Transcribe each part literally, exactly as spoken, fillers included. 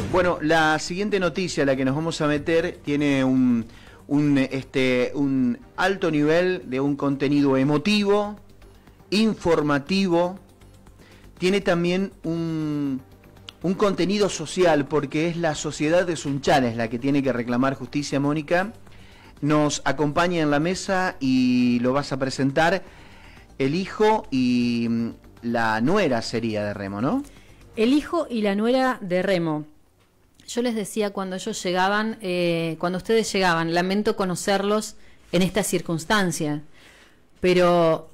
Bueno, la siguiente noticia a la que nos vamos a meter tiene un, un, este, un alto nivel de un contenido emotivo, informativo, tiene también un, un contenido social, porque es la sociedad de Sunchales la que tiene que reclamar justicia. Mónica nos acompaña en la mesa y lo vas a presentar. El hijo y la nuera sería de Remo, ¿no? El hijo y la nuera de Remo. Yo les decía cuando ellos llegaban, eh, cuando ustedes llegaban, lamento conocerlos en esta circunstancia, pero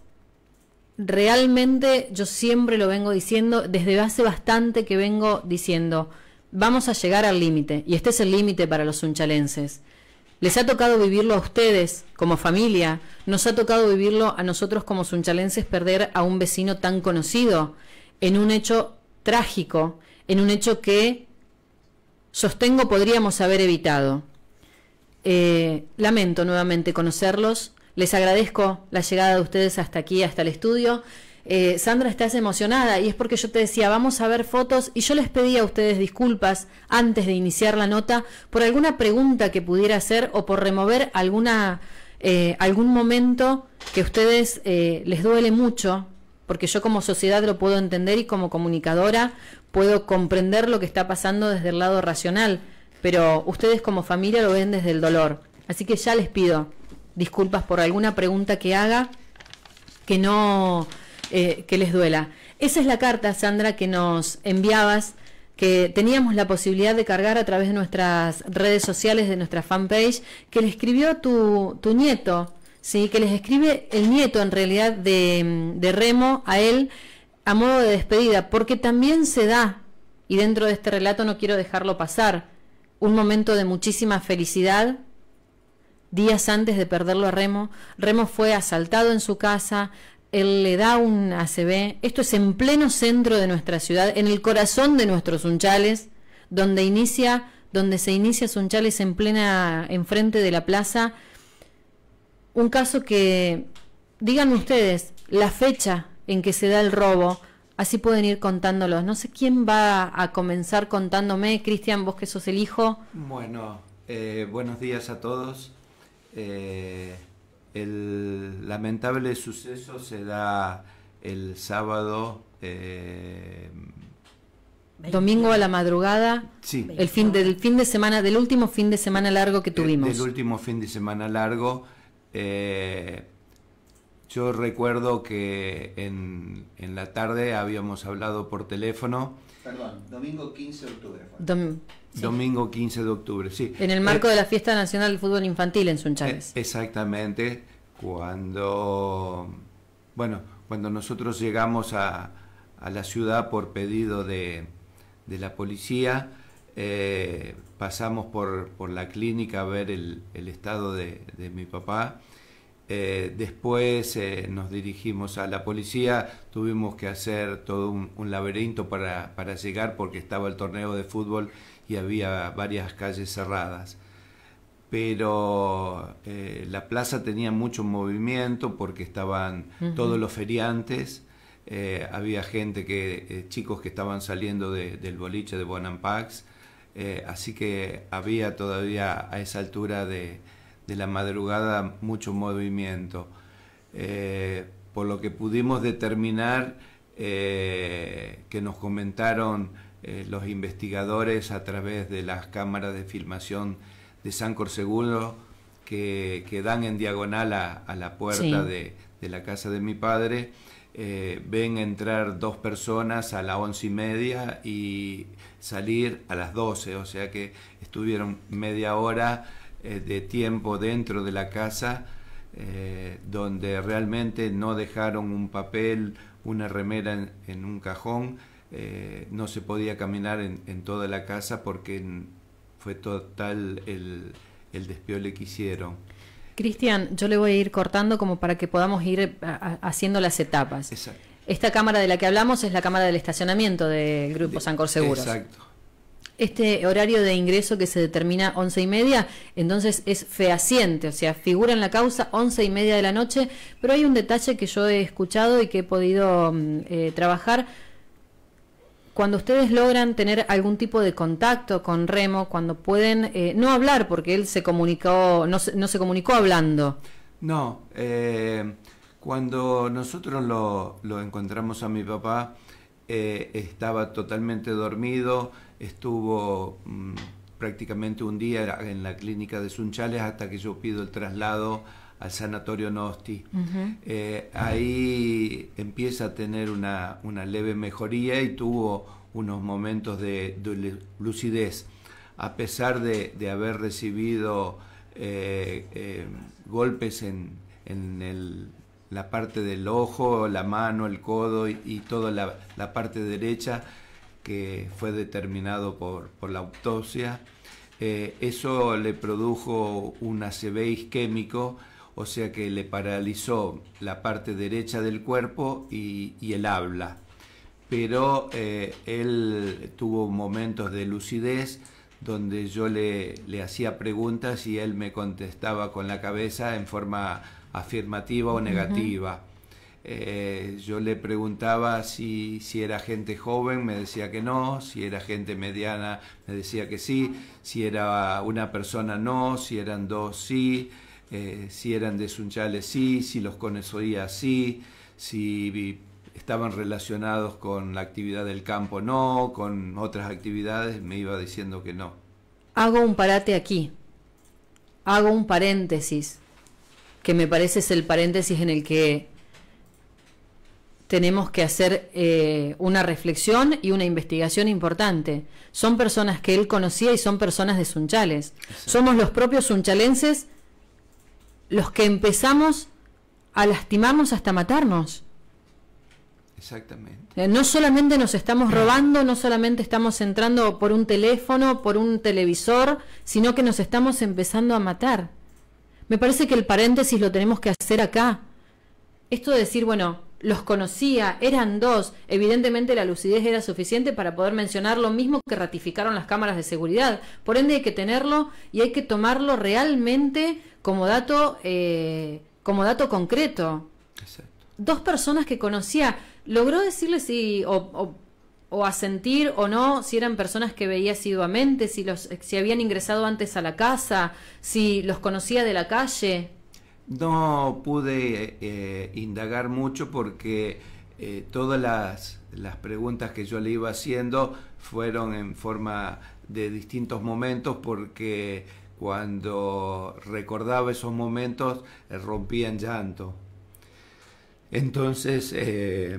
realmente yo siempre lo vengo diciendo, desde hace bastante que vengo diciendo, vamos a llegar al límite, y este es el límite para los sunchalenses. Les ha tocado vivirlo a ustedes como familia, nos ha tocado vivirlo a nosotros como sunchalenses, perder a un vecino tan conocido, en un hecho trágico, en un hecho que sostengo podríamos haber evitado. Eh, lamento nuevamente conocerlos, les agradezco la llegada de ustedes hasta aquí, hasta el estudio. Eh, Sandra, estás emocionada y es porque yo te decía, vamos a ver fotos, y yo les pedí a ustedes disculpas antes de iniciar la nota por alguna pregunta que pudiera hacer o por remover alguna, eh, algún momento que a ustedes eh, les duele mucho, porque yo como sociedad lo puedo entender y como comunicadora puedo comprender lo que está pasando desde el lado racional, pero ustedes como familia lo ven desde el dolor. Así que ya les pido disculpas por alguna pregunta que haga que no eh, que les duela. Esa es la carta, Sandra, que nos enviabas, que teníamos la posibilidad de cargar a través de nuestras redes sociales, de nuestra fanpage, que le escribió tu, tu nieto, ¿sí? Que les escribe el nieto en realidad de, de Remo a él, a modo de despedida, porque también se da, y dentro de este relato no quiero dejarlo pasar, un momento de muchísima felicidad. Días antes de perderlo a Remo, Remo fue asaltado en su casa, él le da un A C V, esto es en pleno centro de nuestra ciudad, en el corazón de nuestros Sunchales, donde inicia, donde se inicia Sunchales en plena, enfrente de la plaza. Un caso que, díganme ustedes, la fecha en que se da el robo, así pueden ir contándolos. No sé quién va a comenzar contándome. Cristian, vos que sos el hijo. Bueno, eh, buenos días a todos. Eh, el lamentable suceso se da el sábado. Eh, Domingo a la madrugada, sí. el fin del fin de semana, del último fin de semana largo que tuvimos. Del último fin de semana largo. Eh, Yo recuerdo que en, en la tarde habíamos hablado por teléfono. Perdón, domingo quince de octubre fue. Dom, sí. Domingo quince de octubre, sí. En el marco eh, de la Fiesta Nacional del Fútbol Infantil en Sunchales. Eh, exactamente, cuando, bueno, cuando nosotros llegamos a, a la ciudad por pedido de, de la policía, eh, pasamos por, por la clínica a ver el, el estado de, de mi papá. Eh, después eh, nos dirigimos a la policía, tuvimos que hacer todo un, un laberinto para, para llegar porque estaba el torneo de fútbol y había varias calles cerradas. Pero eh, la plaza tenía mucho movimiento porque estaban uh-huh. todos los feriantes, eh, había gente, que eh, chicos que estaban saliendo de, del boliche de Bonham Pax, eh, así que había todavía a esa altura de de la madrugada mucho movimiento, eh, por lo que pudimos determinar, eh, que nos comentaron eh, los investigadores a través de las cámaras de filmación de Sancor Seguro, que, que dan en diagonal a, a la puerta sí. de, de la casa de mi padre. Eh, ven entrar dos personas a las once y media y salir a las doce, o sea que estuvieron media hora de tiempo dentro de la casa, eh, donde realmente no dejaron un papel, una remera en, en un cajón, eh, no se podía caminar en, en toda la casa porque en, fue total el, el despiole que hicieron. Cristian, yo le voy a ir cortando como para que podamos ir a, a, haciendo las etapas. Exacto. Esta cámara de la que hablamos es la cámara del estacionamiento del Grupo Sancor Seguros. Exacto. Este horario de ingreso que se determina once y media, entonces es fehaciente, o sea, figura en la causa once y media de la noche, pero hay un detalle que yo he escuchado y que he podido eh, trabajar. cuando ustedes logran tener algún tipo de contacto con Remo, cuando pueden eh, no hablar, porque él se comunicó, no se, no se comunicó hablando. No, eh, cuando nosotros lo, lo encontramos a mi papá, eh, estaba totalmente dormido, estuvo mmm, prácticamente un día en la clínica de Sunchales hasta que yo pido el traslado al sanatorio Nosti. Uh-huh. eh, ahí empieza a tener una, una leve mejoría y tuvo unos momentos de, de lucidez, a pesar de, de haber recibido eh, eh, golpes en, en el, la parte del ojo, la mano, el codo y, y toda la, la parte derecha, que fue determinado por, por la autopsia. Eh, eso le produjo un A C V isquémico, o sea que le paralizó la parte derecha del cuerpo y, y el habla. Pero eh, él tuvo momentos de lucidez donde yo le, le hacía preguntas y él me contestaba con la cabeza en forma afirmativa o negativa. Uh-huh. Eh, yo le preguntaba si, si era gente joven, me decía que no, si era gente mediana, me decía que sí, si era una persona no, si eran dos sí, eh, si eran de Sunchales sí, si los conocía sí, si estaban relacionados con la actividad del campo no, con otras actividades, me iba diciendo que no. Hago un parate aquí, hago un paréntesis, que me parece es el paréntesis en el que tenemos que hacer eh, una reflexión y una investigación importante. Son personas que él conocía y son personas de Sunchales. Sí. Somos los propios sunchalenses los que empezamos a lastimarnos hasta matarnos. Exactamente. No solamente nos estamos robando, no solamente estamos entrando por un teléfono, por un televisor, sino que nos estamos empezando a matar. Me parece que el paréntesis lo tenemos que hacer acá. Esto de decir, bueno, los conocía, eran dos, evidentemente la lucidez era suficiente para poder mencionar lo mismo que ratificaron las cámaras de seguridad. Por ende hay que tenerlo y hay que tomarlo realmente como dato, eh, como dato concreto. Exacto. Dos personas que conocía, ¿logró decirle si, o, o, o asentir o no, si eran personas que veía asiduamente, si, los, si habían ingresado antes a la casa, si los conocía de la calle? No pude eh, indagar mucho porque eh, todas las, las preguntas que yo le iba haciendo fueron en forma de distintos momentos, porque cuando recordaba esos momentos eh, rompía en llanto. Entonces eh,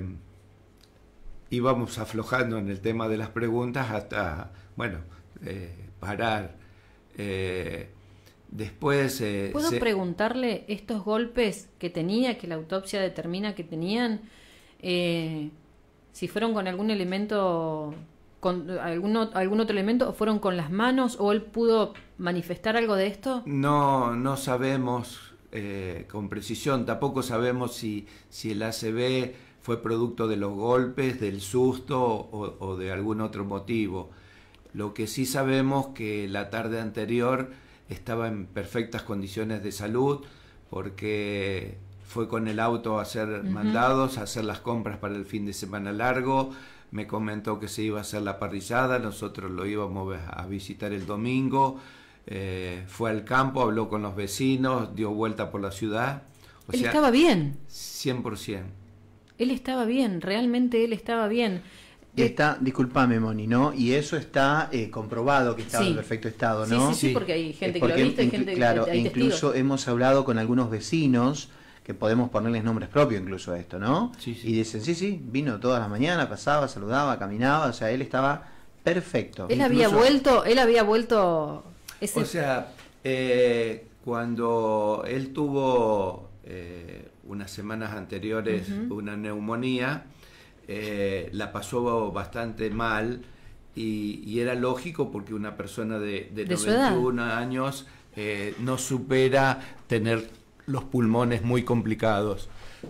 íbamos aflojando en el tema de las preguntas hasta, bueno, eh, parar. Eh, Después... Eh, ¿Puedo se... preguntarle estos golpes que tenía, que la autopsia determina que tenían, eh, si fueron con algún elemento, con algún, algún otro elemento, o fueron con las manos, o él pudo manifestar algo de esto? No, no sabemos eh, con precisión, tampoco sabemos si, si el A C V fue producto de los golpes, del susto o, o de algún otro motivo. Lo que sí sabemos que la tarde anterior estaba en perfectas condiciones de salud, porque fue con el auto a hacer uh-huh. mandados, a hacer las compras para el fin de semana largo. Me comentó que se iba a hacer la parrillada, nosotros lo íbamos a visitar el domingo. Eh, fue al campo, habló con los vecinos, dio vuelta por la ciudad. O él sea, estaba bien. cien por ciento. Él estaba bien, realmente él estaba bien. Está, disculpame, Moni, ¿no? Y eso está eh, comprobado que estaba sí. en perfecto estado, ¿no? Sí, sí, sí, porque hay gente porque que lo ha visto y gente claro, que hay incluso testigos. Hemos hablado con algunos vecinos, que podemos ponerles nombres propios incluso a esto, ¿no? Sí, sí. Y dicen, sí, sí, vino todas las mañanas, pasaba, saludaba, caminaba, o sea, él estaba perfecto. Él incluso... había vuelto, él había vuelto... Ese... O sea, eh, cuando él tuvo eh, unas semanas anteriores uh-huh. una neumonía, Eh, la pasó bastante mal y, y era lógico, porque una persona de, de, ¿De noventa y uno años eh, no supera tener los pulmones muy complicados,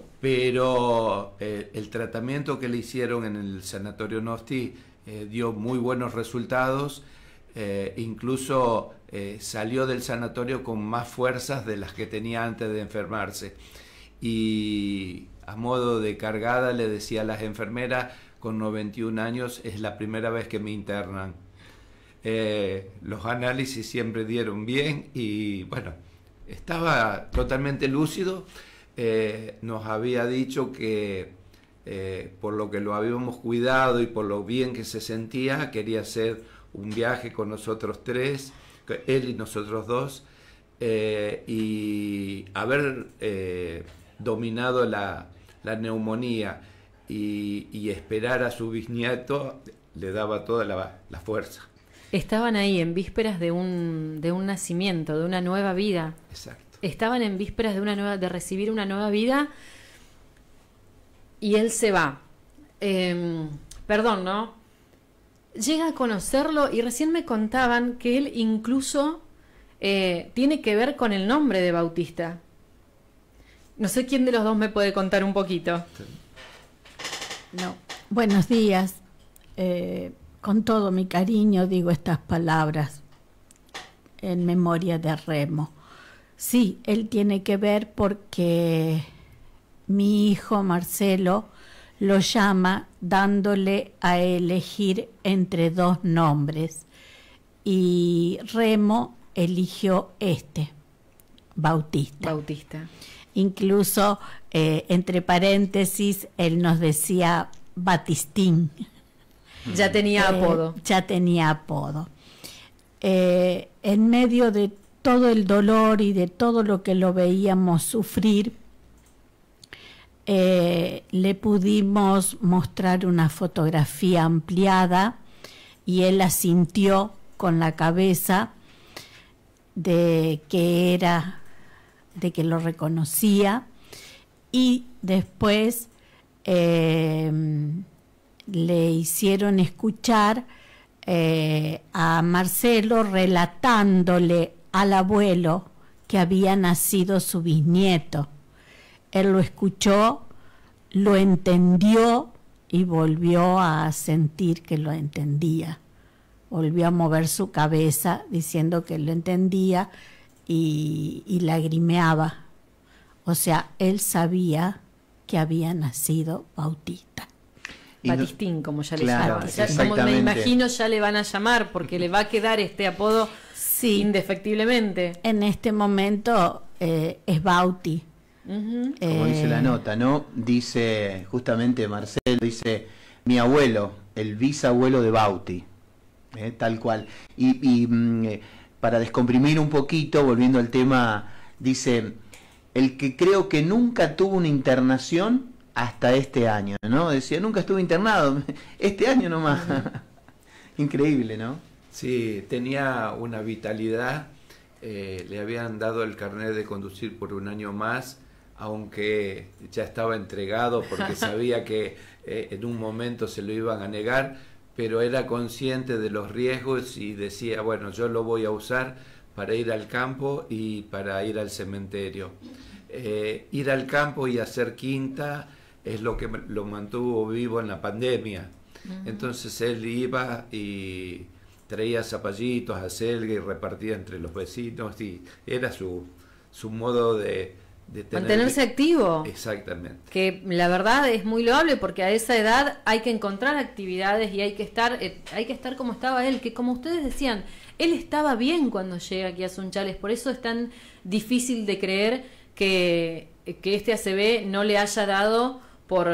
pero eh, el tratamiento que le hicieron en el sanatorio Nosti eh, dio muy buenos resultados. Eh, incluso eh, salió del sanatorio con más fuerzas de las que tenía antes de enfermarse. Y a modo de cargada le decía a las enfermeras, con noventa y un años, es la primera vez que me internan. Eh, los análisis siempre dieron bien y bueno, estaba totalmente lúcido. Eh, nos había dicho que eh, por lo que lo habíamos cuidado y por lo bien que se sentía, quería hacer un viaje con nosotros tres, él y nosotros dos, eh, y haber eh, dominado la, la neumonía y, y esperar a su bisnieto le daba toda la, la fuerza. Estaban ahí en vísperas de un, de un nacimiento, de una nueva vida. Exacto. Estaban en vísperas de una nueva, de recibir una nueva vida, y él se va. Eh, perdón, ¿no? Llega a conocerlo y recién me contaban que él incluso eh, tiene que ver con el nombre de Bautista. No sé quién de los dos me puede contar un poquito. No. Buenos días. Eh, con todo mi cariño digo estas palabras en memoria de Remo. Sí, él tiene que ver porque mi hijo Marcelo lo llama dándole a elegir entre dos nombres y Remo eligió este, Bautista. Bautista. Incluso eh, entre paréntesis él nos decía Batistín. Ya tenía Eh, apodo. ya tenía apodo. Eh, en medio de todo el dolor y de todo lo que lo veíamos sufrir, eh, le pudimos mostrar una fotografía ampliada y él asintió con la cabeza de que era, de que lo reconocía, y después eh, le hicieron escuchar eh, a Marcelo relatándole al abuelo que había nacido su bisnieto. Él lo escuchó, lo entendió y volvió a sentir que lo entendía. Volvió a mover su cabeza diciendo que lo entendía y, y lagrimeaba. O sea, él sabía que había nacido Bautista. Y no- Batistín, como ya le Claro, llaman. Ya, como me exactamente. imagino, ya le van a llamar porque le va a quedar este apodo Sí, indefectiblemente. en este momento eh, es Bauti. Ujú. Como Eh, dice la nota, ¿no? Dice justamente Marcelo, dice mi abuelo, el bisabuelo de Bauti, ¿eh? Tal cual. Y, y mm, eh, para descomprimir un poquito, volviendo al tema, dice, el que creo que nunca tuvo una internación hasta este año, ¿no? Decía, nunca estuve internado, este año nomás. Increíble, ¿no? Sí, tenía una vitalidad, eh, le habían dado el carnet de conducir por un año más, aunque ya estaba entregado porque sabía que eh, en un momento se lo iban a negar, pero era consciente de los riesgos y decía, bueno, yo lo voy a usar para ir al campo y para ir al cementerio. Eh, ir al campo y hacer quinta es lo que lo mantuvo vivo en la pandemia. Uh-huh. Entonces él iba y traía zapallitos, acelga y repartía entre los vecinos y era su, su modo de, de tener... Mantenerse activo. Exactamente. Que la verdad es muy loable porque a esa edad hay que encontrar actividades y hay que estar eh, hay que estar como estaba él, que como ustedes decían, él estaba bien cuando llega aquí a Sunchales, por eso es tan difícil de creer que, que este A C V no le haya dado por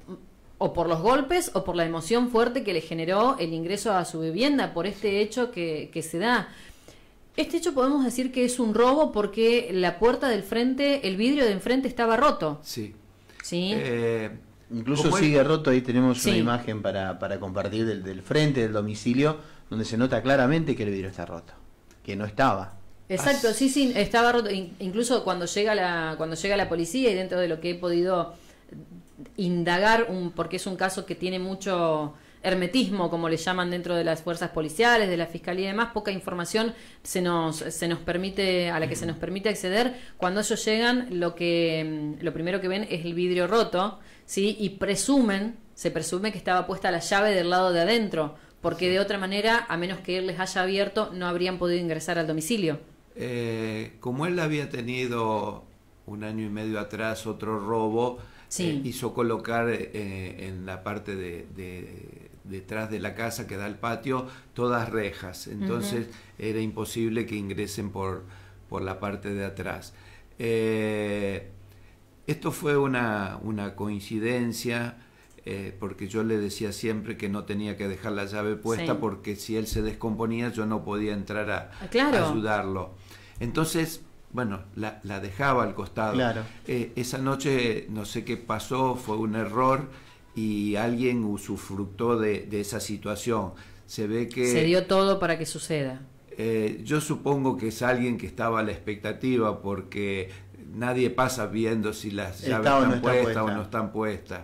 o por los golpes o por la emoción fuerte que le generó el ingreso a su vivienda, por este hecho que, que se da. Este hecho podemos decir que es un robo porque la puerta del frente, el vidrio de enfrente estaba roto. Sí. Sí. Eh, Incluso sigue él... roto, ahí tenemos Sí. una imagen para, para compartir del, del frente del domicilio, donde se nota claramente que el vidrio está roto, que no estaba. Exacto, As- sí, sí, estaba roto. In- Incluso cuando llega la cuando llega la policía y dentro de lo que he podido indagar, un, porque es un caso que tiene mucho hermetismo, como le llaman dentro de las fuerzas policiales, de la fiscalía y demás, poca información se nos se nos permite a la que se nos permite acceder. Cuando ellos llegan, lo que lo primero que ven es el vidrio roto, sí, y presumen, se presume que estaba puesta la llave del lado de adentro, porque de otra manera, a menos que él les haya abierto, no habrían podido ingresar al domicilio. Eh, como él había tenido un año y medio atrás otro robo, Sí. eh, hizo colocar eh, en la parte de, de detrás de la casa que da al patio todas rejas, entonces uh-huh. era imposible que ingresen por, por la parte de atrás. Eh, esto fue una, una coincidencia, eh, porque yo le decía siempre que no tenía que dejar la llave puesta, sí. porque si él se descomponía yo no podía entrar a, claro. a ayudarlo. Entonces, bueno, la, la dejaba al costado. Claro. Eh, esa noche no sé qué pasó, fue un error y alguien usufructó de, de esa situación. Se ve que... Se dio todo para que suceda. Eh, yo supongo que es alguien que estaba a la expectativa, porque nadie pasa viendo si las llaves Está están no está puestas puesta. o no están puestas.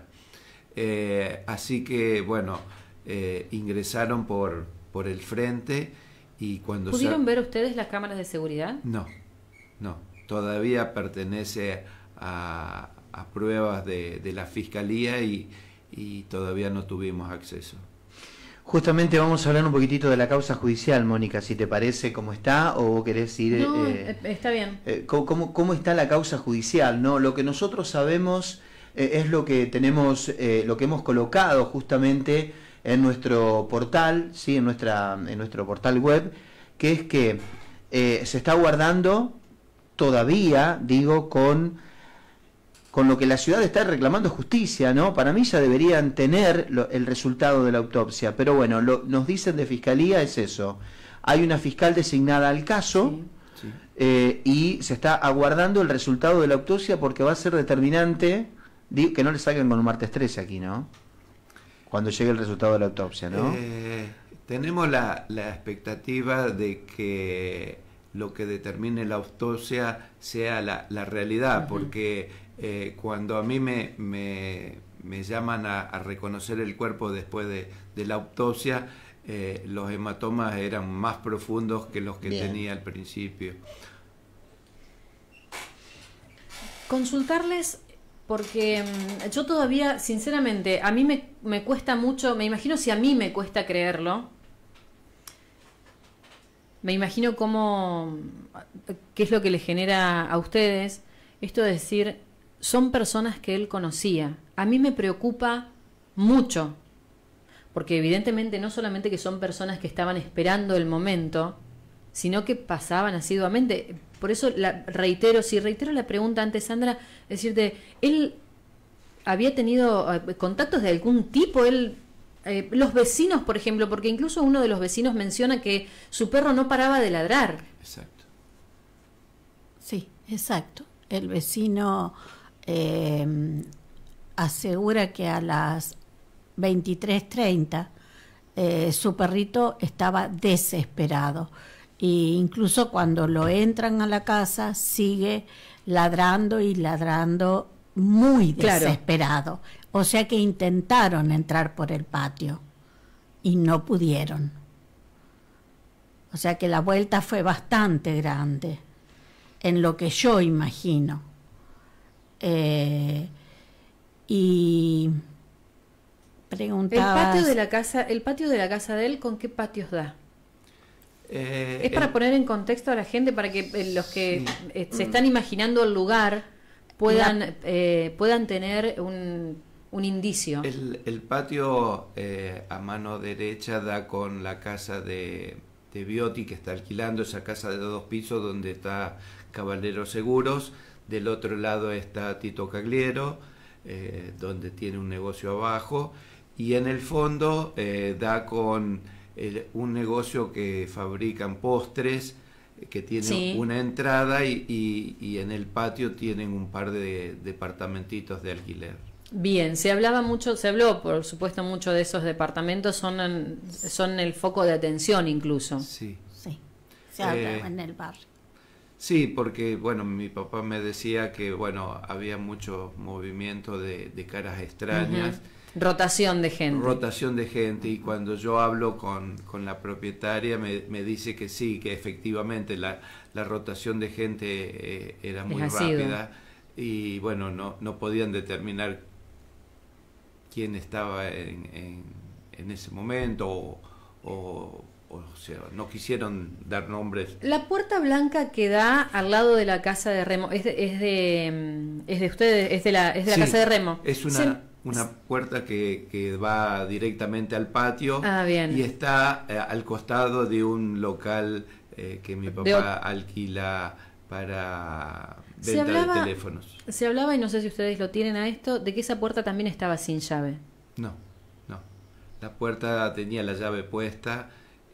Eh, así que, bueno, eh, ingresaron por, por el frente y cuando... ¿Pudieron se... ver ustedes las cámaras de seguridad? No, no. Todavía pertenece a, a pruebas de, de la Fiscalía y, y todavía no tuvimos acceso. Justamente vamos a hablar un poquitito de la causa judicial, Mónica, si te parece cómo está, o vos querés ir... No, eh, está bien. Eh, ¿cómo, ¿Cómo está la causa judicial? ¿No? Lo que nosotros sabemos eh, es lo que tenemos, eh, lo que hemos colocado justamente en nuestro portal, ¿sí? en, nuestra, en nuestro portal web, que es que eh, se está guardando todavía, digo, con... con lo que la ciudad está reclamando justicia, ¿no? Para mí ya deberían tener lo, el resultado de la autopsia, pero bueno, lo, nos dicen de Fiscalía es eso. Hay una fiscal designada al caso Sí, sí. Eh, y se está aguardando el resultado de la autopsia porque va a ser determinante, digo, que no le salgan con un martes trece aquí, ¿no? Cuando llegue el resultado de la autopsia, ¿no? Eh, tenemos la, la expectativa de que lo que determine la autopsia sea la, la realidad, uh-huh. porque eh, cuando a mí me, me, me llaman a, a reconocer el cuerpo después de, de la autopsia, eh, los hematomas eran más profundos que los que Bien. tenía al principio. Consultarles, porque um, yo todavía, sinceramente, a mí me, me cuesta mucho, me imagino si a mí me cuesta creerlo, me imagino cómo, qué es lo que le genera a ustedes esto de decir, son personas que él conocía. A mí me preocupa mucho, porque evidentemente no solamente que son personas que estaban esperando el momento, sino que pasaban asiduamente. Por eso la, reitero, si reitero la pregunta antes, Sandra, es decirte, él había tenido contactos de algún tipo, él... Eh, los vecinos, por ejemplo, porque incluso uno de los vecinos menciona que su perro no paraba de ladrar. Exacto. Sí, exacto. El vecino eh, asegura que a las veintitrés treinta eh, su perrito estaba desesperado. E incluso cuando lo entran a la casa sigue ladrando y ladrando muy desesperado. Claro. O sea que intentaron entrar por el patio y no pudieron. O sea que la vuelta fue bastante grande, en lo que yo imagino. Eh, y preguntabas... El patio de la casa, el patio de la casa de él, ¿con qué patios da? Eh, es para el... poner en contexto a la gente, para que eh, los que sí. eh, se están imaginando el lugar puedan la... eh, puedan tener un un indicio. El, el patio eh, a mano derecha da con la casa de, de Biotti, que está alquilando esa casa de dos pisos donde está Caballero Seguros. Del otro lado está Tito Cagliero, eh, donde tiene un negocio abajo. Y en el fondo eh, da con el, un negocio que fabrican postres, que tiene sí. una entrada y, y, y en el patio tienen un par de departamentitos de alquiler. Bien, se hablaba mucho, se habló por supuesto mucho de esos departamentos, son, son el foco de atención incluso. Sí, sí, se habla eh, en el barrio. Sí, porque bueno, mi papá me decía que bueno, había mucho movimiento de, de caras extrañas. Uh-huh. Rotación de gente. Rotación de gente, y cuando yo hablo con, con la propietaria me, me dice que sí, que efectivamente la, la rotación de gente eh, era muy rápida y bueno, no, no podían determinar quién estaba en, en, en ese momento o, o o sea, no quisieron dar nombres. La puerta blanca que da al lado de la casa de Remo, es de, es de, es de ustedes, es de la, es de la Sí, casa de Remo. Es una, Se- una puerta que, que va directamente al patio Ah, bien. y está eh, al costado de un local eh, que mi De papá o- alquila para Se venta hablaba- de teléfonos. Se hablaba, y no sé si ustedes lo tienen a esto, de que esa puerta también estaba sin llave. No, no. La puerta tenía la llave puesta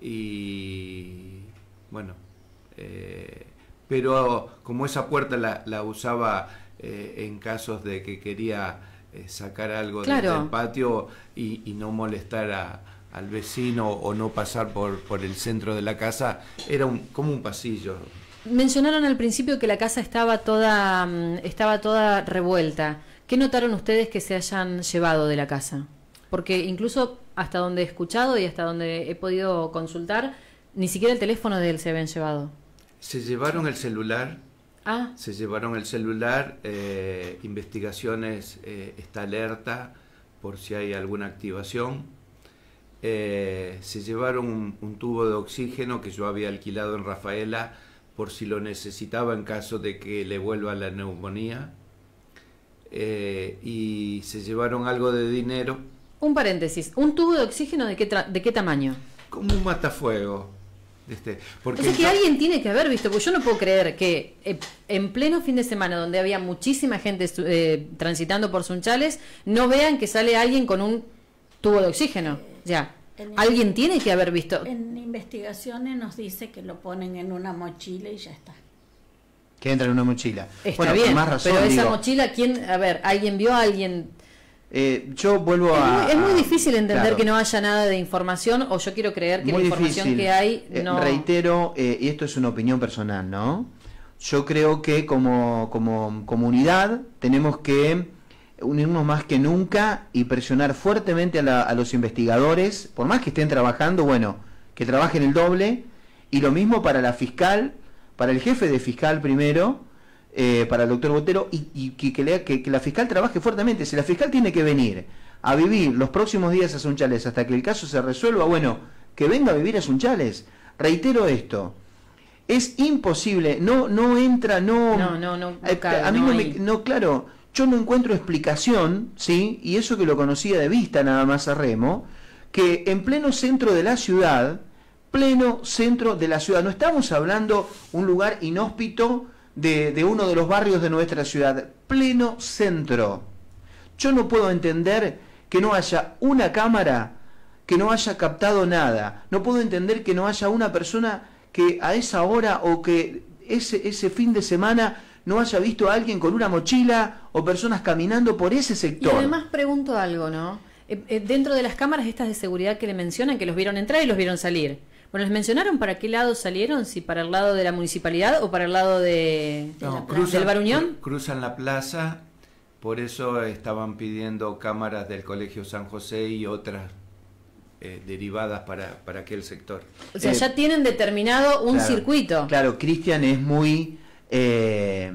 y bueno, eh, pero como esa puerta la, la usaba eh, en casos de que quería eh, sacar algo Claro. del patio y, y no molestar a, al vecino o no pasar por, por el centro de la casa, era un, como un pasillo. Mencionaron al principio que la casa estaba toda, mm, estaba toda revuelta. ¿Qué notaron ustedes que se hayan llevado de la casa? Porque incluso hasta donde he escuchado y hasta donde he podido consultar, ni siquiera el teléfono de él se habían llevado. Se llevaron el celular. Ah, Se llevaron el celular, eh, investigaciones eh, está alerta por si hay alguna activación. Eh, se llevaron un, un tubo de oxígeno que yo había alquilado en Rafaela por si lo necesitaba en caso de que le vuelva la neumonía. Eh, y se llevaron algo de dinero, un paréntesis. ¿Un tubo de oxígeno de qué, tra- de qué tamaño? como un matafuego. Este, porque O sea que yo- alguien tiene que haber visto, porque yo no puedo creer que eh, en pleno fin de semana, donde había muchísima gente eh, transitando por Sunchales, no vean que sale alguien con un tubo de oxígeno. Ya, En- alguien tiene que haber visto. En investigaciones nos dice que lo ponen en una mochila y ya está. Que entra en una mochila. Está bueno, bien, con más razón, pero esa digo, mochila, ¿quién? A ver, ¿alguien vio a alguien? eh, yo vuelvo Es a... muy, es muy a- difícil entender claro. que no haya nada de información, o yo quiero creer que Muy la información difícil. que hay Eh, no... reitero, eh, y esto es una opinión personal, ¿no? Yo creo que como, como comunidad tenemos que unirnos más que nunca y presionar fuertemente a, la- a los investigadores, por más que estén trabajando, bueno, que trabajen el doble, y lo mismo para la fiscal, para el jefe de fiscal primero, eh, para el doctor Botero, y, y que, que, lea- que- que la fiscal trabaje fuertemente. Si la fiscal tiene que venir a vivir los próximos días a Sunchales hasta que el caso se resuelva, bueno, que venga a vivir a Sunchales. Reitero esto, es imposible, no no entra, no... No, no, no, no Eh, cabe, a mí no no, me, hay. no, claro, yo no encuentro explicación, ¿sí? Y eso que lo conocía de vista nada más a Remo, que en pleno centro de la ciudad, pleno centro de la ciudad, no estamos hablando un lugar inhóspito de, de uno de los barrios de nuestra ciudad, pleno centro. Yo no puedo entender que no haya una cámara que no haya captado nada. No puedo entender que no haya una persona que a esa hora o que ese, ese fin de semana no haya visto a alguien con una mochila o personas caminando por ese Y sector. además pregunto algo, ¿no? Eh, eh, dentro de las cámaras estas de seguridad que le mencionan, que los vieron entrar y los vieron salir. Bueno, ¿les mencionaron para qué lado salieron? ¿Si para el lado de la municipalidad o para el lado de, No, la plaza. cruzan, del Baruñón? cru- cruzan la plaza, por eso estaban pidiendo cámaras del Colegio San José y otras eh, derivadas para, para aquel sector. O sea, Eh, ya tienen determinado un Claro, circuito. Claro, Cristian es muy... eh,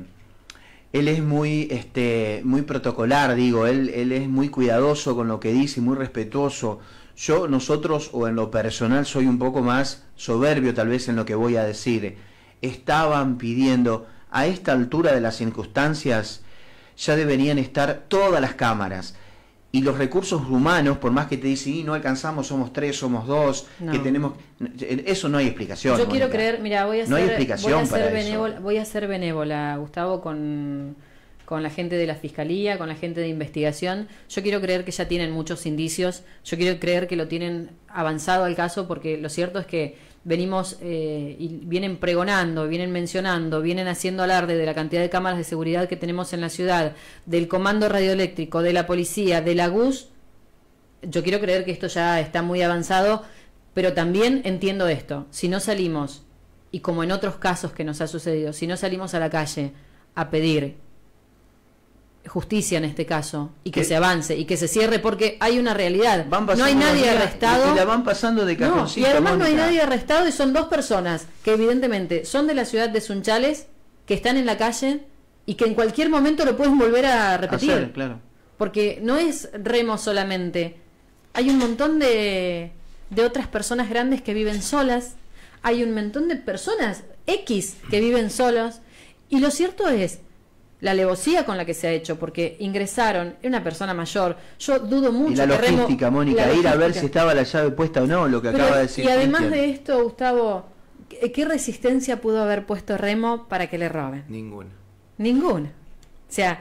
él es muy este muy protocolar, digo, él, él es muy cuidadoso con lo que dice, muy respetuoso. Yo, nosotros, o en lo personal, soy un poco más soberbio tal vez en lo que voy a decir. Estaban pidiendo, a esta altura de las circunstancias, ya deberían estar todas las cámaras. Y los recursos humanos, por más que te dicen, "Y no alcanzamos, somos tres, somos dos, No. que tenemos... Eso no hay explicación. Yo quiero Mónica. creer, mira, voy a No hay ser, explicación voy a ser para eso. benévola, voy a ser benévola, Gustavo, con, con la gente de la fiscalía, con la gente de investigación. Yo quiero creer que ya tienen muchos indicios. Yo quiero creer que lo tienen avanzado al caso, porque lo cierto es que venimos eh, y vienen pregonando, vienen mencionando, vienen haciendo alarde de la cantidad de cámaras de seguridad que tenemos en la ciudad, del comando radioeléctrico, de la policía, de la G U S. Yo quiero creer que esto ya está muy avanzado, pero también entiendo esto: si no salimos, y como en otros casos que nos ha sucedido, si no salimos a la calle a pedir justicia en este caso, y que ¿Qué? se avance y que se cierre, porque hay una realidad, Van no hay pasando nadie los días arrestado y la van pasando de no, cajoncito, y además no hay Mónica. nadie arrestado, y son dos personas que evidentemente son de la ciudad de Sunchales, que están en la calle y que en cualquier momento lo pueden volver a repetir. Hacer, claro. Porque no es Remo solamente, hay un montón de de otras personas grandes que viven solas, hay un montón de personas X que viven solos, y lo cierto es la alevosía con la que se ha hecho, porque ingresaron, era una persona mayor, yo dudo mucho. Y la que Remo- logística, Mónica, la ir a ver logística. si estaba la llave puesta o no, lo que Pero, acaba de decir y además Cristian. de esto, Gustavo, ¿qué, qué resistencia pudo haber puesto Remo para que le roben? Ninguna. Ninguna. O sea,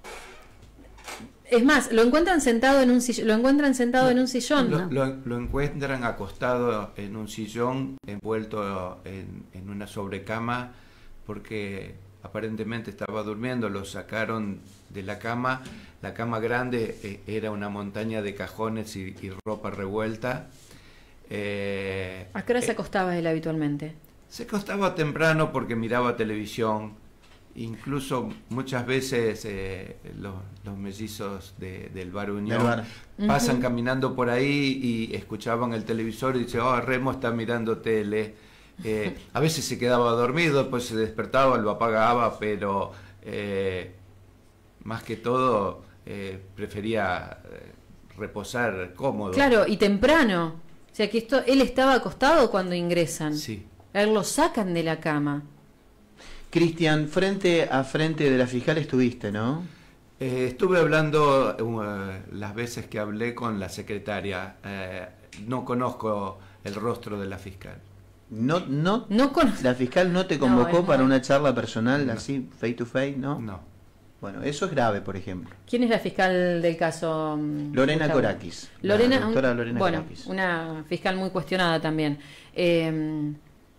es más, lo encuentran sentado en un sillón, lo encuentran sentado en un sillón. Lo, lo- lo encuentran acostado en un sillón, envuelto en, en una sobrecama, porque aparentemente estaba durmiendo, lo sacaron de la cama. La cama grande eh, era una montaña de cajones y, y ropa revuelta. Eh, ¿A qué hora se eh, acostaba él habitualmente? Se acostaba temprano porque miraba televisión. Incluso muchas veces eh, los, los mellizos de, del Bar Unión Del bar. pasan Ujú. caminando por ahí y escuchaban el televisor y dicen, oh, Remo está mirando tele. Eh, a veces se quedaba dormido, después se despertaba, lo apagaba, pero eh, más que todo eh, prefería eh, reposar cómodo. Claro, y temprano. O sea, que esto, él estaba acostado cuando ingresan. Sí. A él lo sacan de la cama. Cristian, frente a frente de la fiscal estuviste, ¿no? Eh, estuve hablando uh, las veces que hablé con la secretaria. Eh, no conozco el rostro de la fiscal. No, no, No con... la fiscal no te convocó es para muy- una charla personal No. así, face to face, ¿no? No. Bueno, eso es grave, por ejemplo. ¿Quién es la fiscal del caso? mm, Lorena Gustavo? Corakis. la Lorena, doctora un- Lorena bueno, Corakis. una fiscal muy cuestionada también. Eh,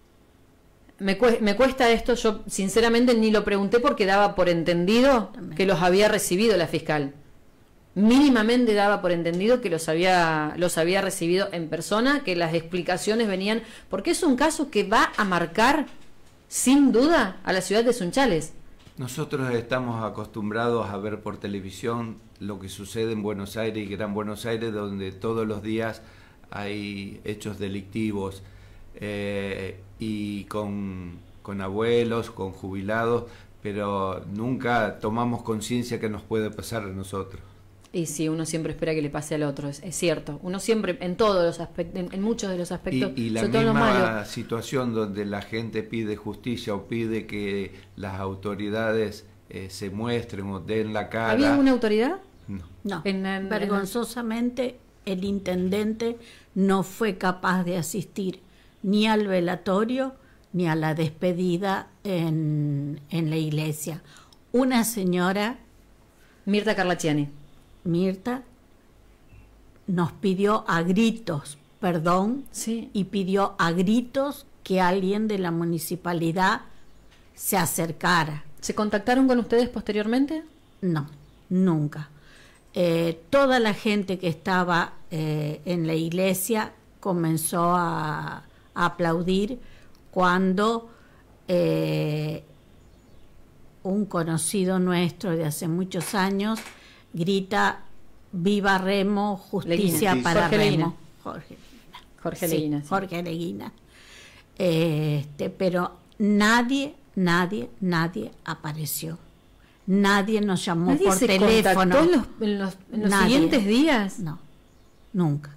me, cue- me cuesta esto, yo sinceramente ni lo pregunté porque daba por entendido También. que los había recibido la fiscal. Mínimamente daba por entendido que los había, los había recibido en persona, que las explicaciones venían, porque es un caso que va a marcar, sin duda, a la ciudad de Sunchales. Nosotros estamos acostumbrados a ver por televisión lo que sucede en Buenos Aires y Gran Buenos Aires, donde todos los días hay hechos delictivos eh, y con, con abuelos, con jubilados, pero nunca tomamos conciencia que nos puede pasar a nosotros. Y sí, uno siempre espera que le pase al otro, es, es cierto. Uno siempre, en todos los aspectos, en, en muchos de los aspectos, Y, y la sobre todo en los malos. misma situación donde la gente pide justicia o pide que las autoridades eh, se muestren o den la cara. ¿Había alguna autoridad? No. No, En- en- vergonzosamente el intendente no fue capaz de asistir ni al velatorio ni a la despedida en, en la iglesia. Una señora, Mirta Carlacciani. Mirta, nos pidió a gritos perdón Sí. y pidió a gritos que alguien de la municipalidad se acercara. ¿Se contactaron con ustedes posteriormente? No, nunca. Eh, toda la gente que estaba eh, en la iglesia comenzó a, a aplaudir cuando eh, un conocido nuestro de hace muchos años grita viva Remo, justicia Leguina. para Jorge Remo. Leguina. Jorge Leguina. Jorge Sí, Leguina, sí. Jorge Leguina. Este, pero nadie, nadie, nadie apareció. Nadie nos llamó ¿Nadie por se teléfono. contactó en los, en los, en los Nadie. siguientes días? No, nunca.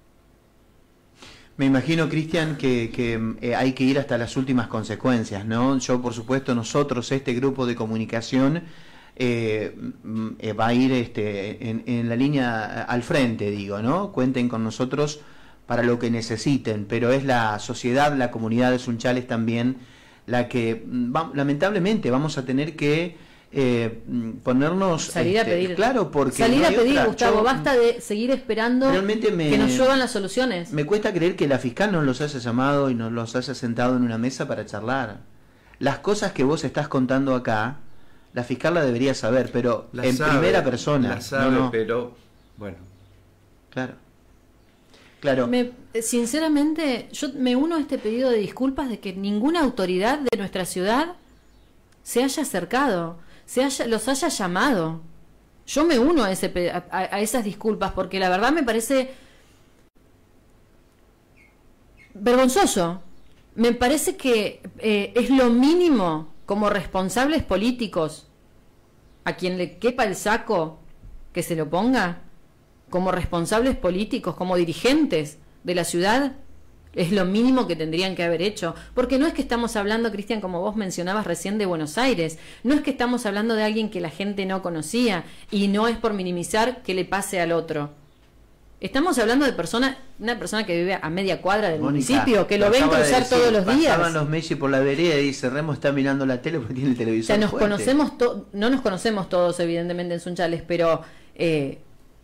Me imagino, Cristian, que, que eh, hay que ir hasta las últimas consecuencias, ¿no? Yo, por supuesto, nosotros, este grupo de comunicación, eh, mm, eh, va a ir este, en, en la línea al frente, digo, ¿no? Cuenten con nosotros para lo que necesiten, pero es la sociedad, la comunidad de Sunchales también la que, mm, va- lamentablemente, vamos a tener que eh, mm, ponernos... Salir a este, pedir. Claro, porque... Salir no a hay pedir, otra. Gustavo. Yo- Basta de seguir esperando Realmente me- que nos lluevan las soluciones. Me cuesta creer que la fiscal no los haya llamado y no los haya sentado en una mesa para charlar. Las cosas que vos estás contando acá, la fiscal la debería saber, pero La en sabe, primera persona. La sabe, no, no. pero bueno. Claro. Claro. Me- sinceramente, yo me uno a este pedido de disculpas de que ninguna autoridad de nuestra ciudad se haya acercado, se haya, los haya llamado. Yo me uno a, ese, pe- a, a- a esas disculpas porque la verdad me parece vergonzoso. Me parece que eh, es lo mínimo como responsables políticos a quien le quepa el saco que se lo ponga, como responsables políticos, como dirigentes de la ciudad es lo mínimo que tendrían que haber hecho, porque no es que estamos hablando, Cristian, como vos mencionabas recién, de Buenos Aires, no es que estamos hablando de alguien que la gente no conocía, y no es por minimizar que le pase al otro. Estamos hablando de persona, una persona que vive a media cuadra del Mónica, municipio, que lo ven acaba de cruzar decir, todos los días. Pasaban los Messi por la vereda y dice, Remo está mirando la tele porque tiene el televisor. O sea, nos fuerte. conocemos, to no nos conocemos todos, evidentemente, en Sunchales, pero eh,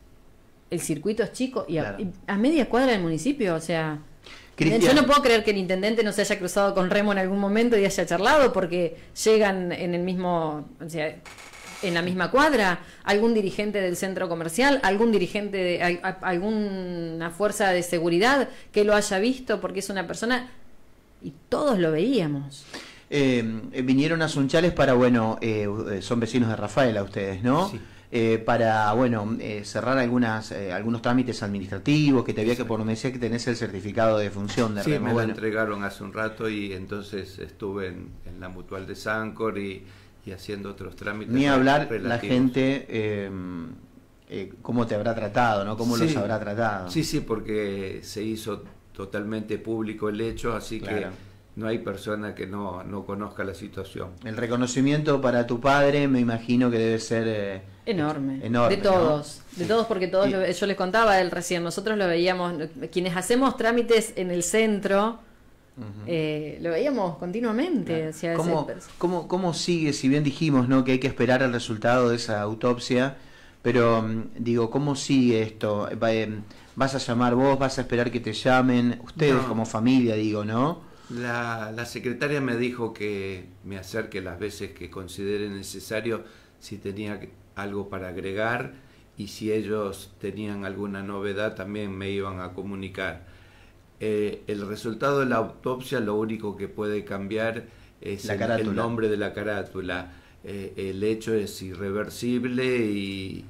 el circuito es chico y a, Claro. y a media cuadra del municipio, o sea... Cristian. Yo no puedo creer que el intendente no se haya cruzado con Remo en algún momento y haya charlado, porque llegan en el mismo, o sea, en la misma cuadra, algún dirigente del centro comercial, algún dirigente de a, a, alguna fuerza de seguridad que lo haya visto, porque es una persona, y todos lo veíamos. Eh, vinieron a Sunchales para, bueno, eh, son vecinos de Rafaela ustedes, ¿no? Sí. Eh, para, bueno, eh, cerrar algunas eh, algunos trámites administrativos, que te había que, por me decía que tenés el certificado de función de Sí, Remo. me lo Bueno, entregaron hace un rato y entonces estuve en, en la Mutual de Sancor y, y haciendo otros trámites. ni hablar la relativos. gente, eh, eh, cómo te habrá tratado, ¿no? Cómo Sí. los habrá tratado. Sí, sí, porque se hizo totalmente público el hecho, así Claro. que no hay persona que no, no conozca la situación. El reconocimiento para tu padre, me imagino que debe ser... eh, Enorme, enorme, de todos, ¿no? de todos, porque todos, Y- lo- yo les contaba a él recién, nosotros lo veíamos, quienes hacemos trámites en el centro, Ujú. eh, lo veíamos continuamente. O sea, ¿Cómo, ese- cómo, ¿Cómo sigue? Si bien dijimos, ¿no?, que hay que esperar el resultado de esa autopsia, pero mm, digo, ¿cómo sigue esto? Va, em, ¿Vas a llamar vos? ¿Vas a esperar que te llamen? Ustedes No. como familia, digo, ¿no? La, la secretaria me dijo que me acerque las veces que considere necesario si tenía algo para agregar y si ellos tenían alguna novedad también me iban a comunicar. Eh, el resultado de la autopsia lo único que puede cambiar es La el, carátula. el nombre de la carátula. Eh, el hecho es irreversible y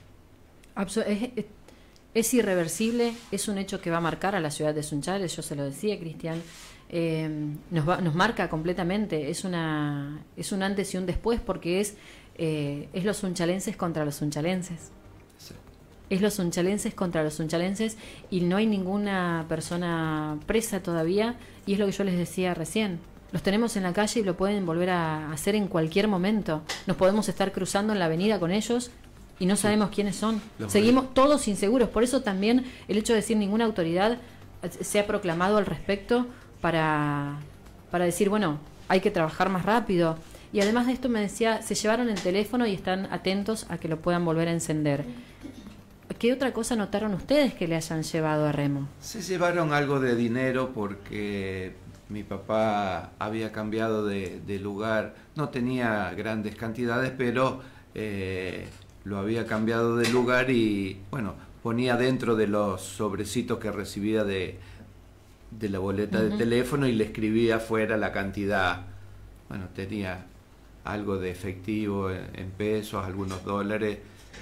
Abso- es, es- es irreversible, es un hecho que va a marcar a la ciudad de Sunchales, yo se lo decía, Cristian, eh, nos, va- nos marca completamente, es una es un antes y un después, porque es, eh, es los sunchalenses contra los sunchalenses. Es los sunchalenses contra los sunchalenses y no hay ninguna persona presa todavía, y es lo que yo les decía recién. Los tenemos en la calle y lo pueden volver a hacer en cualquier momento. Nos podemos estar cruzando en la avenida con ellos y no sabemos quiénes son. Los Seguimos todos inseguros. Por eso también el hecho de decir ninguna autoridad se ha proclamado al respecto para, para decir, bueno, hay que trabajar más rápido. Y además de esto me decía, se llevaron el teléfono y están atentos a que lo puedan volver a encender. ¿Qué otra cosa notaron ustedes que le hayan llevado a Remo? Se llevaron algo de dinero porque mi papá había cambiado de, de lugar, no tenía grandes cantidades, pero eh, lo había cambiado de lugar y bueno, ponía dentro de los sobrecitos que recibía de, de la boleta Ujú. de teléfono y le escribía afuera la cantidad. Bueno, tenía algo de efectivo en, en pesos, algunos dólares,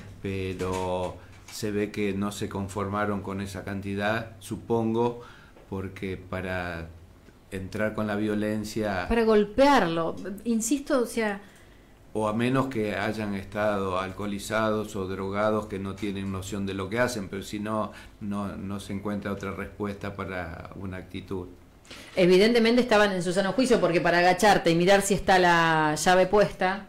pero se ve que no se conformaron con esa cantidad, supongo, porque para entrar con la violencia, Para golpearlo, insisto, o sea, o a menos que hayan estado alcoholizados o drogados que no tienen noción de lo que hacen, pero si no, no, no se encuentra otra respuesta para una actitud. evidentemente estaban en su sano juicio, porque para agacharte y mirar si está la llave puesta,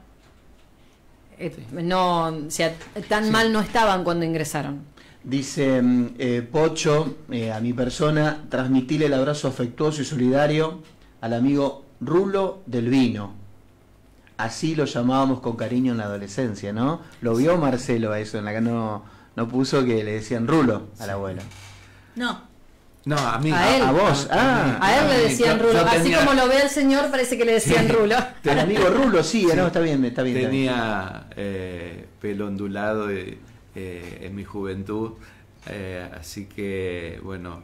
eh, no, o sea, tan Sí. mal no estaban cuando ingresaron. Dice mm, eh, Pocho, eh, a mi persona, transmitirle el abrazo afectuoso y solidario al amigo Rulo del Vino. Así lo llamábamos con cariño en la adolescencia, ¿no? Lo vio Marcelo a eso, en la que no, no puso que le decían Rulo al abuelo. No, No, a mí. A él. A vos, ah. A él le mí, decían yo- Rulo, yo así tenía- como lo ve el señor, parece que le decían Sí. Rulo. Al amigo Rulo, sí, Sí. no, está bien, está bien. está bien. Tenía eh, pelo ondulado eh, eh, en mi juventud, eh, así que, bueno,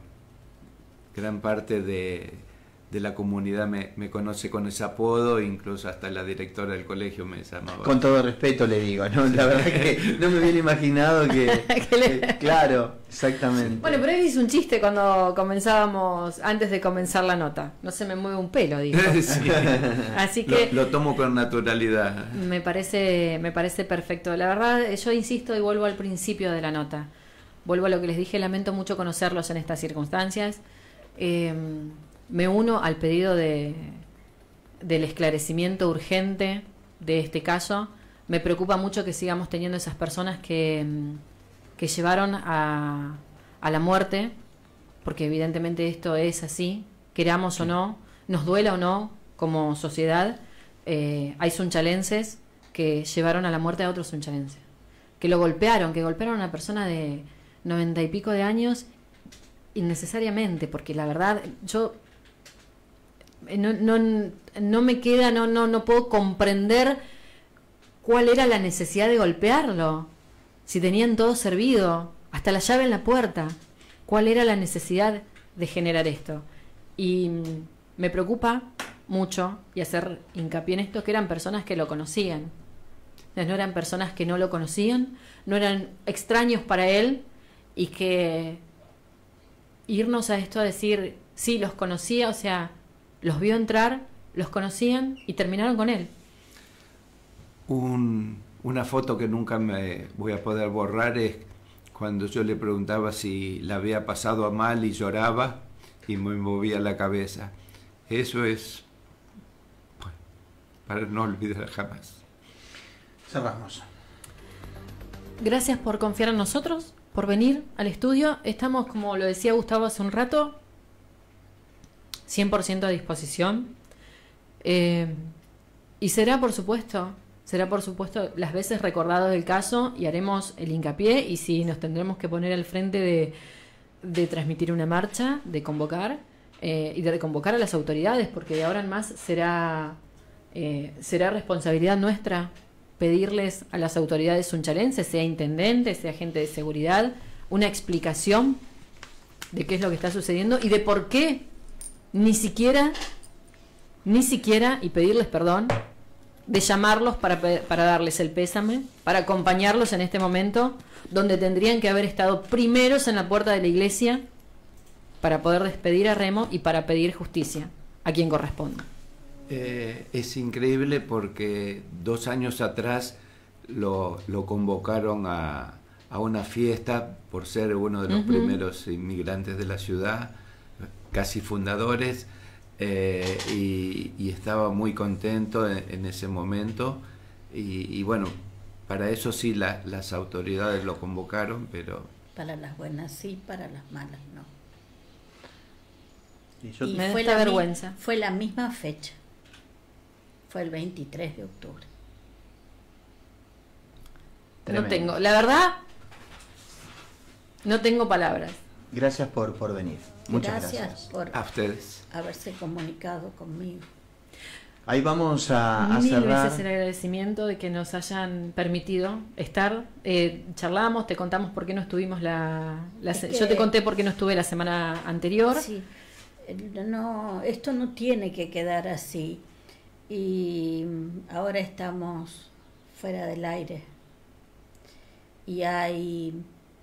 gran parte de, de la comunidad me, me conoce con ese apodo, incluso hasta la directora del colegio me llamaba. Con todo respeto le digo, ¿no? La verdad que no me hubiera imaginado que... Que le- que- claro, exactamente. Bueno, pero él hizo un chiste cuando comenzábamos, antes de comenzar la nota. No se me mueve un pelo, dijo. Sí. Así que Lo, lo tomo con naturalidad. me parece, me parece perfecto. La verdad, yo insisto y vuelvo al principio de la nota. vuelvo a lo que les dije, lamento mucho conocerlos en estas circunstancias. Eh, me uno al pedido de, del esclarecimiento urgente de este caso. Me preocupa mucho que sigamos teniendo esas personas que, que llevaron a, a la muerte, porque evidentemente esto es así, queramos o no, nos duela o no, como sociedad, eh, hay sunchalenses que llevaron a la muerte a otros sunchalenses, que lo golpearon, que golpearon a una persona de noventa y pico de años innecesariamente, porque la verdad yo no, no, no me queda, no, no, no puedo comprender cuál era la necesidad de golpearlo, si tenían todo servido, hasta la llave en la puerta, cuál era la necesidad de generar esto. Y me preocupa mucho, y hacer hincapié en esto, que eran personas que lo conocían. No eran personas que no lo conocían, no eran extraños para él, y que irnos a esto a decir, sí, los conocía, o sea, los vio entrar, los conocían y terminaron con él. Un, una foto que nunca me voy a poder borrar es cuando yo le preguntaba si la había pasado a mal y lloraba y me movía la cabeza. Eso es, bueno, para no olvidar jamás. Cerramos. Gracias por confiar en nosotros, por venir al estudio. Estamos, como lo decía Gustavo hace un rato, cien por ciento a disposición. Eh, y será, por supuesto, será, por supuesto, las veces recordado del caso, y haremos el hincapié, y si nos tendremos que poner al frente de, de transmitir una marcha, de convocar, eh, y de convocar a las autoridades, porque de ahora en más será, eh, será responsabilidad nuestra pedirles a las autoridades sunchalenses, sea intendente, sea agente de seguridad, una explicación de qué es lo que está sucediendo y de por qué ni siquiera, ni siquiera, y pedirles perdón, de llamarlos para, para darles el pésame, para acompañarlos en este momento, donde tendrían que haber estado primeros en la puerta de la iglesia para poder despedir a Remo y para pedir justicia a quien corresponda. Eh, es increíble porque dos años atrás lo, lo convocaron a, a una fiesta por ser uno de los uh-huh. primeros inmigrantes de la ciudad, casi fundadores, eh, y, y estaba muy contento en, en ese momento. Y, y bueno, para eso sí la, las autoridades lo convocaron, pero... Para las buenas sí, para las malas no. Y, yo y me fue la vergüenza. Mi, fue la misma fecha. Fue el veintitrés de octubre. Tremendo. No tengo, la verdad, no tengo palabras. Gracias por, por venir. Muchas gracias. Gracias por a ustedes. haberse comunicado conmigo. Ahí vamos a, a Mil cerrar. veces el agradecimiento de que nos hayan permitido estar. Eh, charlamos, te contamos por qué no estuvimos la... la es que, yo te conté por qué no estuve la semana anterior. Sí, no, esto no tiene que quedar así. Y ahora estamos fuera del aire. Y hay...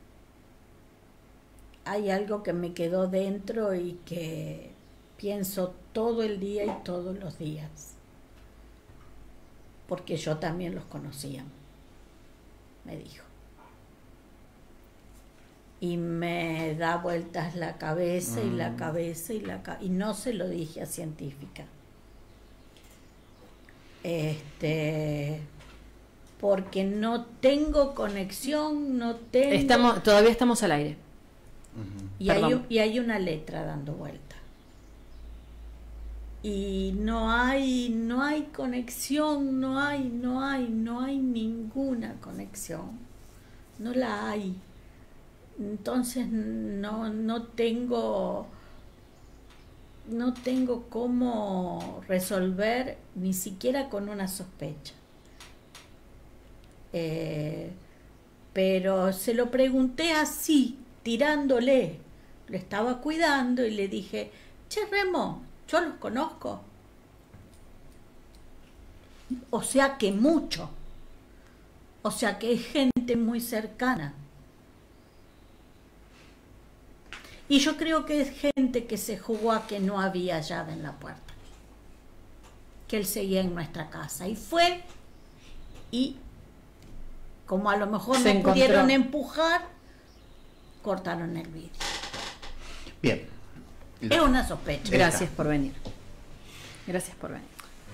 hay algo que me quedó dentro y que pienso todo el día y todos los días, porque yo también los conocía, me dijo, y me da vueltas la cabeza y la cabeza y la cabeza, y no se lo dije a científica, este porque no tengo conexión, no tengo... Estamos, todavía estamos al aire. Uh-huh. Y, hay, y hay una letra dando vuelta. Y no hay, no hay conexión, no hay, no hay, no hay ninguna conexión. No la hay. Entonces no, no tengo, no tengo cómo resolver ni siquiera con una sospecha. Eh, pero se lo pregunté así, tirándole, lo estaba cuidando y le dije, che Remo, yo los conozco, o sea que mucho, o sea que es gente muy cercana, y yo creo que es gente que se jugó a que no había llave en la puerta, que él seguía en nuestra casa, y fue, y como a lo mejor se no encontró. Pudieron empujar, cortaron el vidrio. Bien. Es una sospecha. Gracias por venir. Gracias por venir.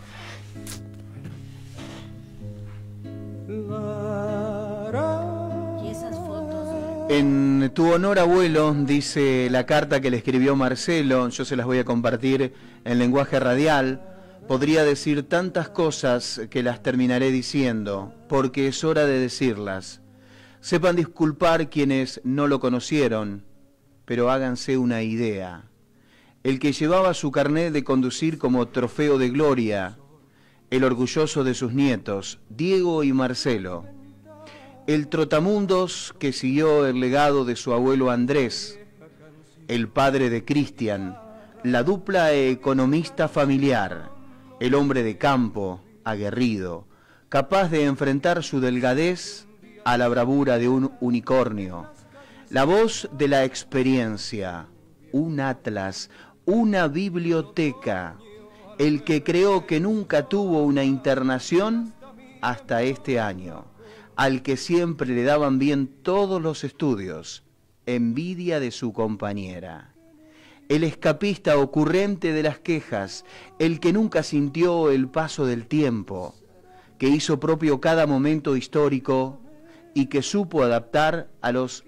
Y esas fotos. En tu honor, abuelo, dice la carta que le escribió Marcelo, yo se las voy a compartir en lenguaje radial. Podría decir tantas cosas que las terminaré diciendo, porque es hora de decirlas. Sepan disculpar quienes no lo conocieron, pero háganse una idea. El que llevaba su carnet de conducir como trofeo de gloria, el orgulloso de sus nietos, Diego y Marcelo. El trotamundos que siguió el legado de su abuelo Andrés, el padre de Cristian, la dupla economista familiar, el hombre de campo, aguerrido, capaz de enfrentar su delgadez a la bravura de un unicornio, la voz de la experiencia, un atlas, una biblioteca, el que creó que nunca tuvo una internación hasta este año, al que siempre le daban bien todos los estudios, envidia de su compañera. El escapista ocurrente de las quejas, el que nunca sintió el paso del tiempo, que hizo propio cada momento histórico y que supo adaptar a los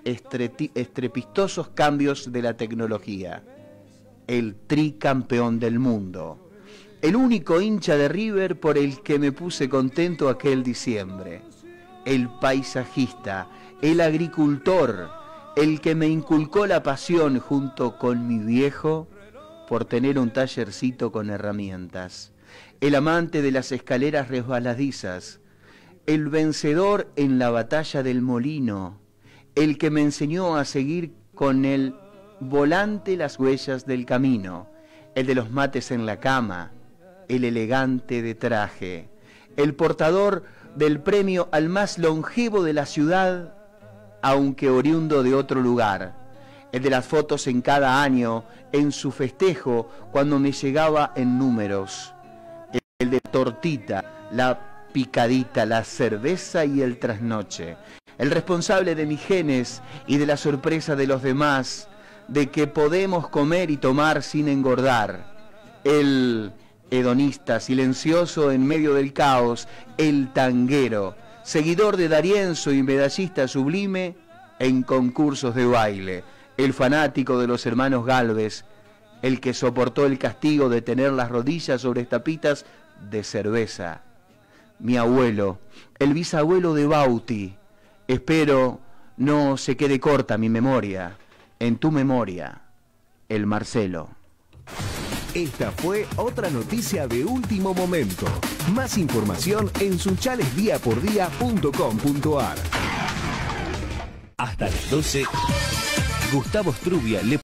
estrepitosos cambios de la tecnología. El tricampeón del mundo, el único hincha de River por el que me puse contento aquel diciembre, el paisajista, el agricultor, el que me inculcó la pasión junto con mi viejo por tener un tallercito con herramientas, el amante de las escaleras resbaladizas, el vencedor en la batalla del molino, el que me enseñó a seguir con el volante las huellas del camino, el de los mates en la cama, el elegante de traje, el portador del premio al más longevo de la ciudad, aunque oriundo de otro lugar, el de las fotos en cada año, en su festejo, cuando me llegaba en números, el de tortita, la picadita, la cerveza y el trasnoche, el responsable de mis genes y de la sorpresa de los demás, de que podemos comer y tomar sin engordar, el hedonista silencioso en medio del caos, el tanguero, seguidor de D'Arienzo y medallista sublime en concursos de baile, el fanático de los hermanos Gálvez, el que soportó el castigo de tener las rodillas sobre tapitas de cerveza, mi abuelo, el bisabuelo de Bauti. Espero no se quede corta mi memoria, en tu memoria, el Marcelo. Esta fue otra noticia de último momento. Más información en sunchales día por día punto com punto ar. Hasta las doce, Gustavo Strubia le